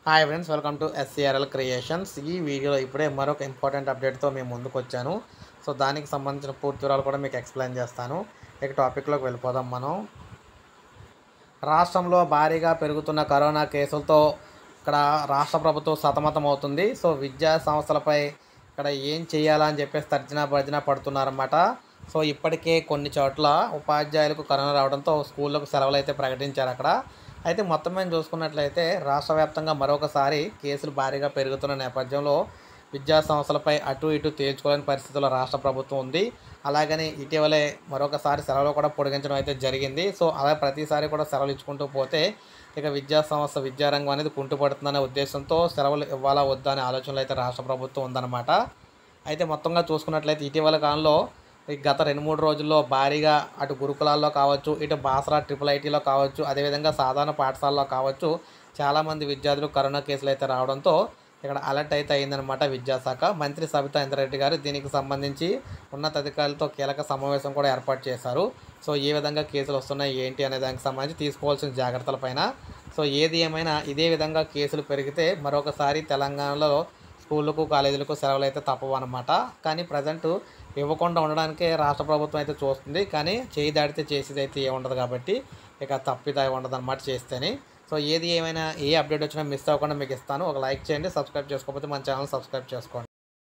Hi friends, welcome to SCRL creations. ఈ వీడియోలో ఇప్పుడే మరొక ఇంపార్టెంట్ అప్డేట్తో మేము ముందుకు వచ్చాను. సో దానికి సంబంధించిన పూర్తి వివరాలు కూడా మీకు ఎక్స్ప్లెయిన్ చేస్తాను. ఇక టాపిక్లోకి వెళ్ళిపోదాం. మనం రాష్ట్రంలో భారీగా పెరుగుతున్న కరోనా కేసులతో ఇక్కడ రాష్ట్ర ప్రభుత్వం సతమతం అవుతుంది. సో విద్యా సంస్థలపై ఇక్కడ ఏం చేయాలని చెప్పేసి తర్జన భర్జన పడుతున్నారన్నమాట. సో ఇప్పటికే కొన్ని చోట్ల ఉపాధ్యాయులకు కరోనా రావడంతో స్కూళ్ళకు సెలవులు అయితే ప్రకటించారు అక్కడ. అయితే మొత్తం మీద చూసుకున్నట్లయితే రాష్ట్ర వ్యాప్తంగా మరొకసారి కేసులు భారీగా పెరుగుతున్న నేపథ్యంలో విద్యా సంస్థలపై అటు ఇటు తేల్చుకోలేని పరిస్థితుల్లో రాష్ట్ర ప్రభుత్వం ఉంది. అలాగని ఇటీవలే మరొకసారి సెలవులు కూడా పొడిగించడం అయితే జరిగింది. సో అలా ప్రతిసారి కూడా సెలవులు ఇచ్చుకుంటూ పోతే ఇక విద్యా సంస్థ విద్యారంగం అనేది కుంటుపడుతుందనే ఉద్దేశంతో సెలవులు ఇవ్వాలా వద్దా అనే ఆలోచనలు అయితే రాష్ట్ర ప్రభుత్వం ఉందన్నమాట. అయితే మొత్తంగా చూసుకున్నట్లయితే ఇటీవల కాలంలో గత 2-3 రోజుల్లో భారీగా అటు గురుకులాల్లో కావచ్చు, ఇటు బాసరా ట్రిపుల్ ఐటీలో కావచ్చు, అదేవిధంగా సాధారణ పాఠశాలలో కావచ్చు, చాలామంది విద్యార్థులు కరోనా కేసులు అయితే రావడంతో ఇక్కడ అలర్ట్ అయితే అయిందనమాట విద్యాశాఖ. మంత్రి సబితా ఇంద్రారెడ్డి గారు దీనికి సంబంధించి ఉన్నతాధికారులతో కీలక సమావేశం కూడా ఏర్పాటు చేశారు. సో ఏ విధంగా కేసులు వస్తున్నాయి ఏంటి అనే దానికి సంబంధించి తీసుకోవాల్సిన జాగ్రత్తలపైన. సో ఏది ఏమైనా ఇదే విధంగా కేసులు పెరిగితే మరొకసారి తెలంగాణలో స్కూళ్ళకు కాలేజీలకు సెలవులు అయితే తప్పవు అనమాట. కానీ ప్రజెంట్ ఇవ్వకుండా ఉండడానికే రాష్ట్ర ప్రభుత్వం అయితే చూస్తుంది. కానీ చేయి దాడితే చేసేది అయితే ఏముండదు కాబట్టి ఇక తప్పిదా ఉండదు అనమాట చేస్తేనే. సో ఏది ఏమైనా ఏ అప్డేట్ వచ్చినా మిస్ అవ్వకుండా మీకు ఇస్తాను. ఒక లైక్ చేయండి, సబ్స్క్రైబ్ చేసుకోకపోతే మన ఛానల్ సబ్స్క్రైబ్ చేసుకోండి.